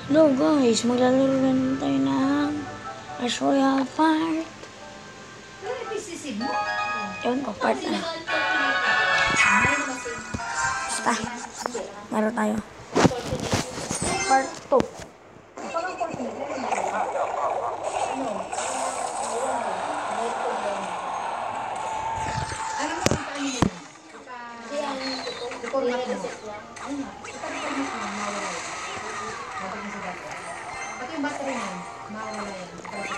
Hello guys, maglalaro na naman tayo ng Clash Royale part. Ewan ko, part na. Basta, laro tayo. Part 2. Pati yung battery niyan, mawala yan.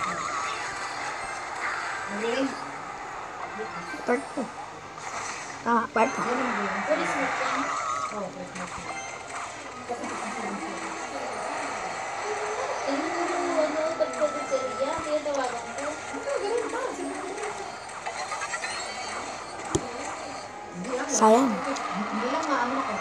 Magaling. Part 2. Tama, part 2. Police smoke yan? Oo, police smoke yan. Sayang. Hindi lang maano ako.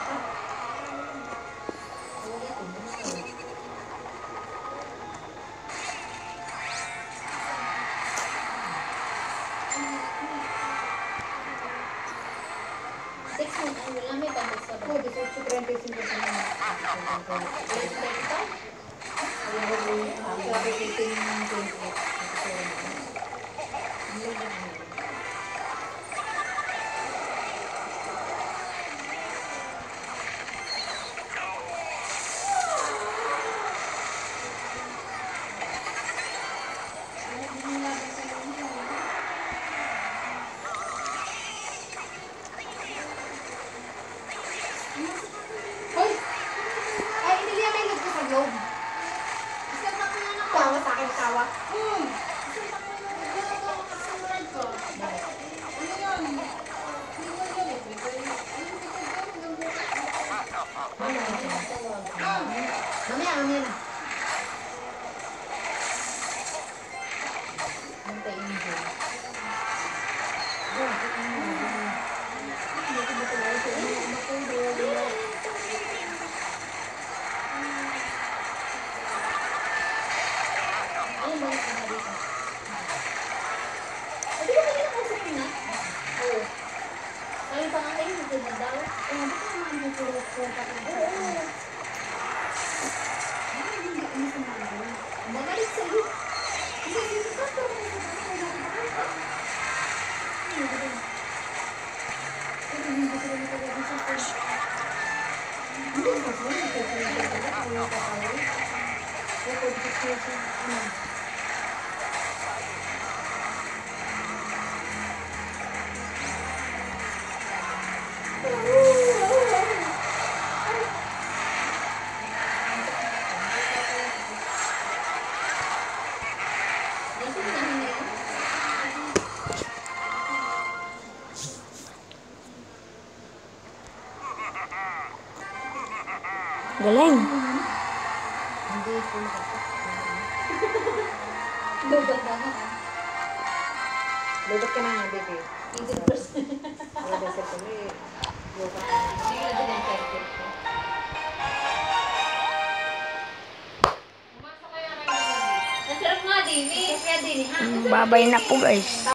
Mamaya na. Antayin mo. Galing. Hindi po Lobot na nga. Lobot ka na nga, baby. 80%. Wala sa tuloy. Lobot na. Hindi na din ang circuit ko. Masok kaya kayo. Nasarap nga din eh. Kaya din eh. Babay na po guys.